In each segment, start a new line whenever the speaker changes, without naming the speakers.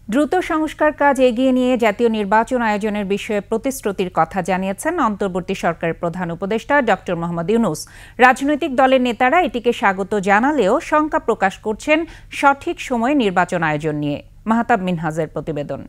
দ্রুত সংস্কার কাজ এগিয়ে নিয়ে জাতীয় নির্বাচন আয়োজনের বিষয়ে প্রতিশ্রুতির কথা জানিয়েছেন অন্তর্বর্তী সরকারের প্রধান উপদেষ্টা ডক্টর মোহাম্মদ ইউনূস। রাজনৈতিক দলের নেতারা এটিকে স্বাগত জানালেও শঙ্কা প্রকাশ করছেন সঠিক সময়ে নির্বাচন আয়োজন নিয়ে। মাহতাব মিনহাজের প্রতিবেদন।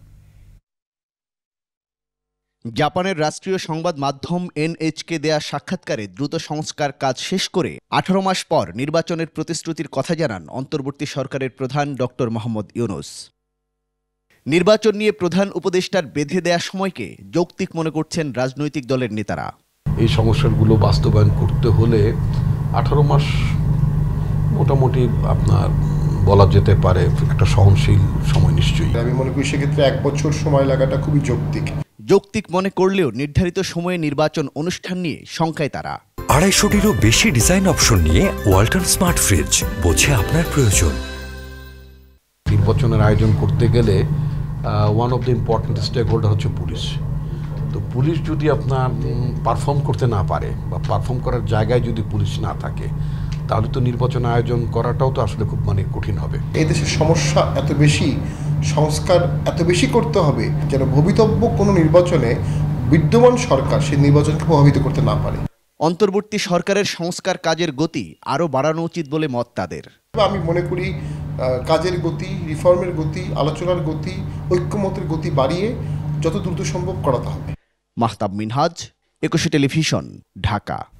জাপানের রাষ্ট্রীয় সংবাদ মাধ্যম এনএইচকে দেয়া সাক্ষাৎকারে দ্রুত সংস্কার কাজ শেষ করে 18 মাস পর নির্বাচনের প্রতিশ্রুতির কথা জানান অন্তর্বর্তী সরকারের প্রধান ডক্টর মোহাম্মদ ইউনূস। নির্বাচন নিয়ে প্রধান উপদেষ্টার বেঁধে দেয়া সময়কে যৌক্তিক মনে করছেন রাজনৈতিক দলের নেতারা।
এই সংস্কারগুলো বাস্তবায়ন করতে হলে 18 মাস মোটামুটি আপনার বলা যেতে পারে একটা সহনশীল সময় নিশ্চয়ই।
আমি মনে করি সেক্ষেত্রে 1 বছর সময় লাগাটা খুবই
যৌক্তিক মনে করলেও নির্ধারিত সময়ে নির্বাচন অনুষ্ঠান নিয়ে শঙ্কায় তারা।
250-টিরও বেশি ডিজাইন অপশন নিয়ে ওয়ালটন স্মার্ট ফ্রিজ, বোঝে আপনার প্রয়োজন।
নির্বাচনের আয়োজন করতে গেলে one of the important stakeholder হচ্ছে পুলিশ। তো পুলিশ যদি আপনার পারফর্ম করতে না পারে বা পারফর্ম করার জায়গায় যদি পুলিশ না থাকে, তাহলে তো নির্বাচন আয়োজন করাটাও তো আসলে খুব কঠিন হবে।
এই দেশের সমস্যা এত বেশি, সংস্কার এত বেশি করতে হবে যেন ভবিতব্য কোনো নির্বাচনে বিদ্যমান সরকার সেই নির্বাচনকে প্রভাবিত করতে না পারে।
অন্তর্বর্তী সরকারের সংস্কার কাজের গতি আরও বাড়ানো উচিত বলে মত তাদের।
আমি মনে করি কাজের গতি, রিফর্মের গতি, আলোচনার গতি, ঐক্যমতের গতি বাড়িয়ে যত দ্রুত সম্ভব করাতে হবে।
মাহতাব মিনহাজ, 21 টেলিভিশন, ঢাকা।